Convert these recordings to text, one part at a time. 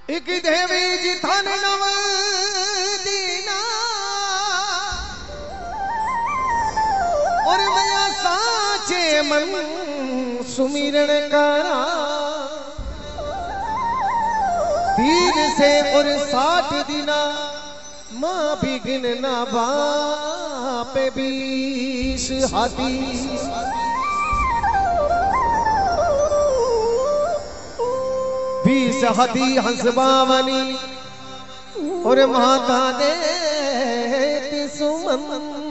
एक देवी जी थान नव दीना और मैं साचे मन सुमिरन करा तीर से और 60 दिना माँ बिघन ना बाप 20 हाथी हाथी हंस बावनी और माता दे सुमन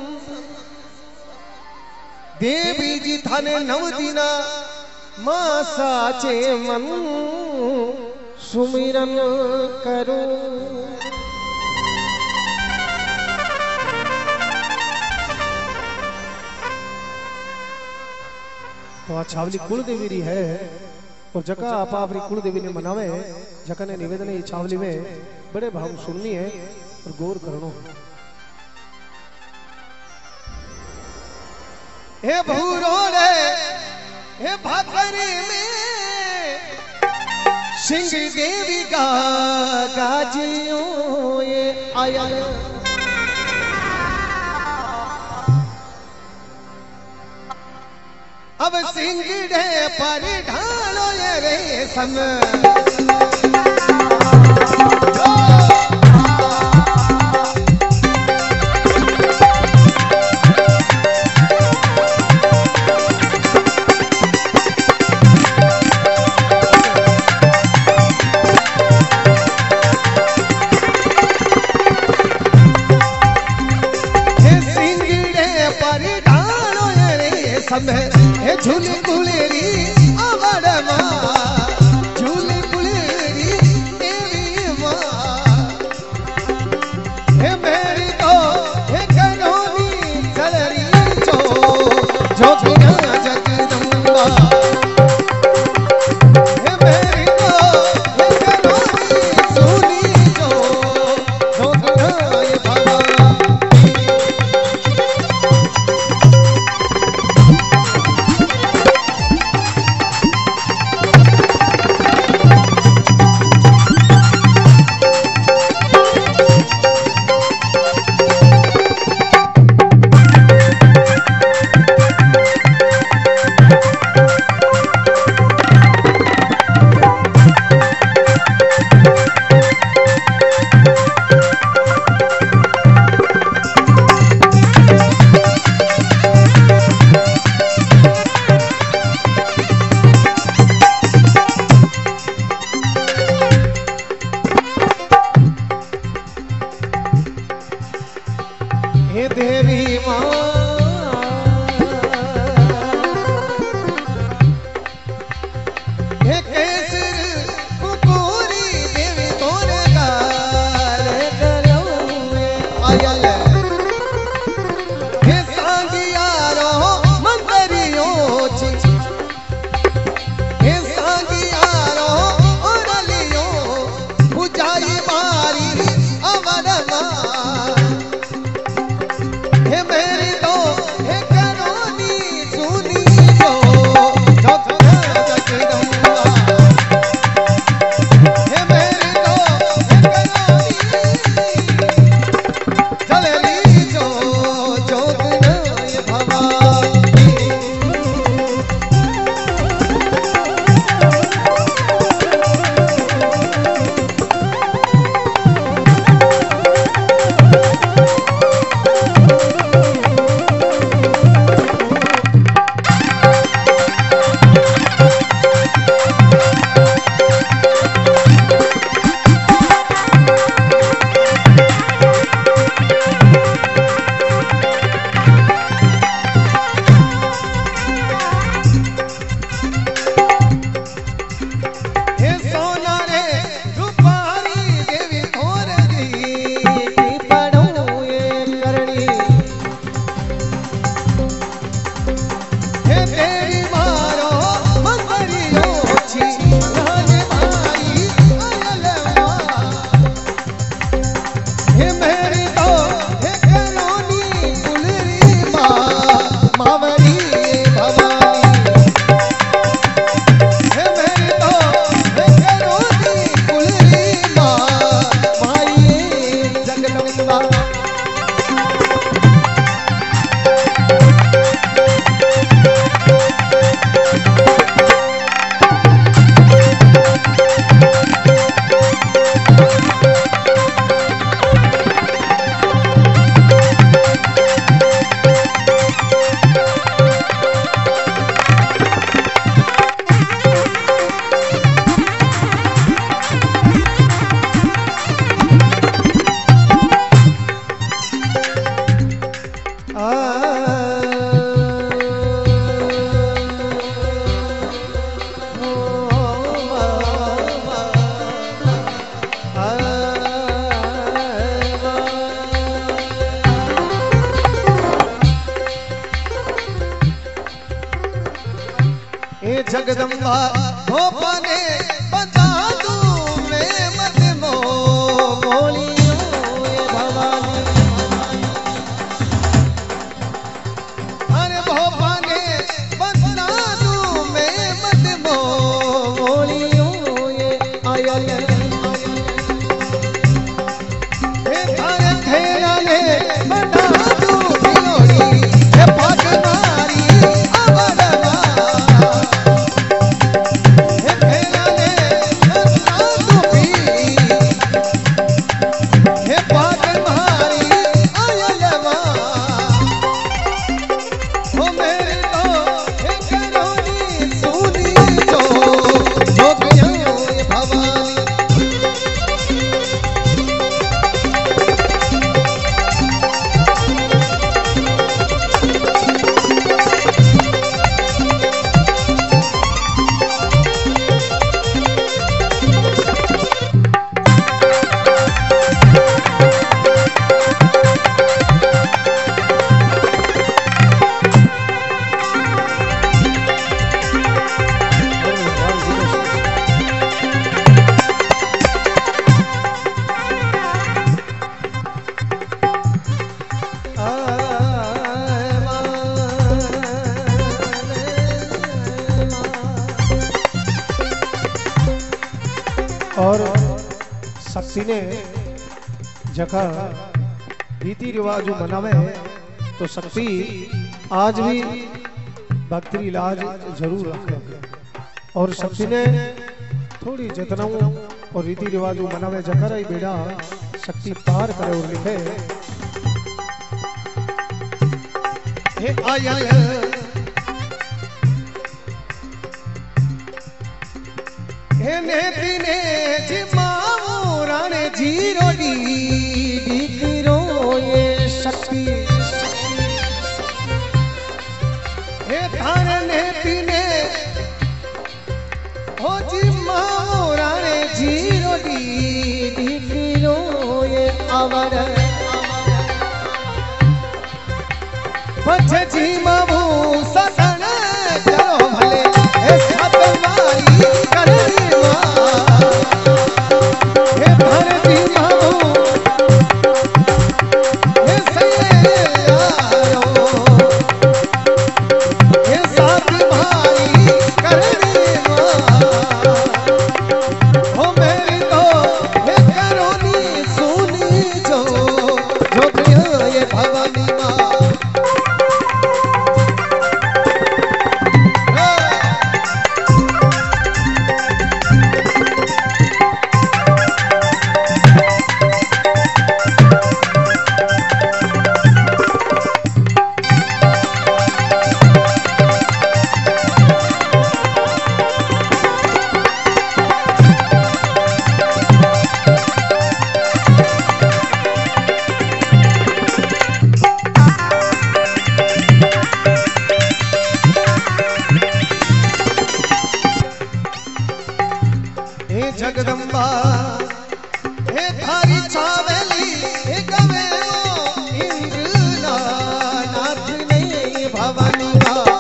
देवी जी थाने 9 दिना मां साचे मन सुमिरन करो। तो छावली कुल देवी री है और जका आपा अपनी कुल देवी ने मनावे जका ने निवेदन है छावली में बड़े भाव सुननी है और गौर करनो। हे भूरोड़े हे भाकरी में सिंह देवी का गाजियों ये आया अब सिंगड़े पर ढालो ये रेशम हे झूली कुलेरी अमर माँ झूली कुलेरी देवी माँ हे मेरी तो हे कनोनी चलरी जो बिना जगदम्बा हे मेरी तो हे कनोनी सुनी जो बिना ये भगवान देवी माँ हे केसर कुकुरी देवी तोरे गाल करूँगे आयल हे सांगियारो मंदरियों हे सांगियारो ओरलियों बुझाई बारी अमर माँ हे मेरी तो जगदम्बा भोपाने बता दूं मैं मत बोलियो ये भवानी। अरे भोपाने बता दूं मैं मत बोलियो ये आयल हे थारे थेरा ने बता दूं भिलोड़ी हे पगनारी अवरवा। और शक्ति ने जगह रीति रिवाज मनावे तो शक्ति आज भी भक्ति इलाज जरूर रखे। और शक्ति ने थोड़ी जतनाओं और रीति रिवाज मनावे जकर ही बेड़ा शक्ति पार करे और लिखे हे आया हे नेति ने जिमाऊ राणे जीरो डी दिखरो ये शक्ति। हे थार नेति ने हो जिमाऊ राणे जीरो डी दिखरो ये अवर बच जिमाऊ ससन चलो भले हे सतवारी कर जगदम्बा हे थारी छावेली हे गवे इंद्र नाथ ने भवानी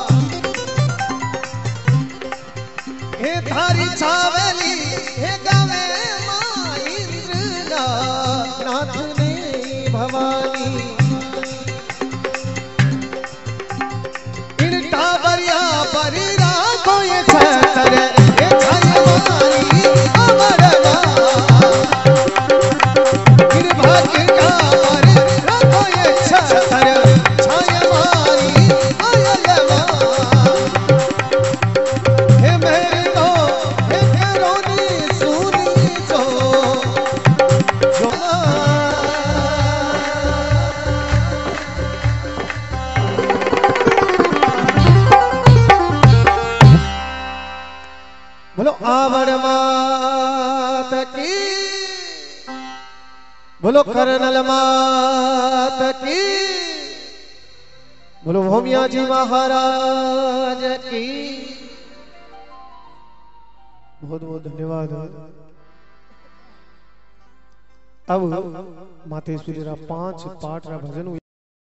हे थारी छावेली हे गवे मां इंद्र नाथ ने भवानी। इन टावरिया पर राखो ये छतर हे छाई बोलो आवड़ मात की, बोलो कर्नल मात की, बोलो भूमिया जी महाराज की बहुत बहुत धन्यवाद। अब मातेश्वरी रा 5 पाठ रा भजन